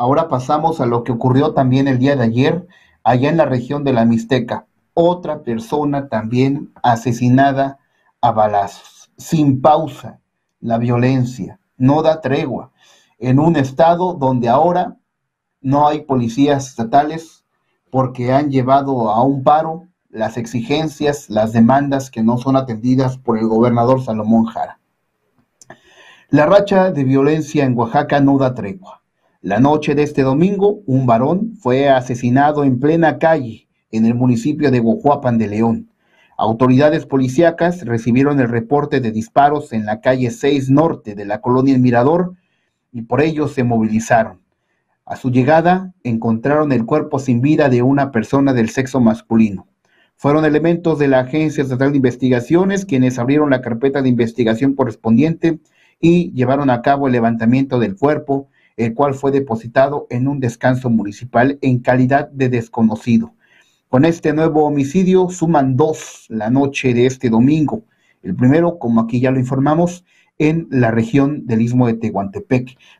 Ahora pasamos a lo que ocurrió también el día de ayer, allá en la región de la Mixteca. Otra persona también asesinada a balazos, sin pausa. La violencia no da tregua en un estado donde ahora no hay policías estatales porque han llevado a un paro las exigencias, las demandas que no son atendidas por el gobernador Salomón Jara. La racha de violencia en Oaxaca no da tregua. La noche de este domingo, un varón fue asesinado en plena calle en el municipio de Guajuapan de León. Autoridades policíacas recibieron el reporte de disparos en la calle 6 Norte de la colonia El Mirador y por ello se movilizaron. A su llegada, encontraron el cuerpo sin vida de una persona del sexo masculino. Fueron elementos de la Agencia Estatal de Investigaciones quienes abrieron la carpeta de investigación correspondiente y llevaron a cabo el levantamiento del cuerpo, el cual fue depositado en un descanso municipal en calidad de desconocido. Con este nuevo homicidio suman dos la noche de este domingo. El primero, como aquí ya lo informamos, en la región del Istmo de Tehuantepec.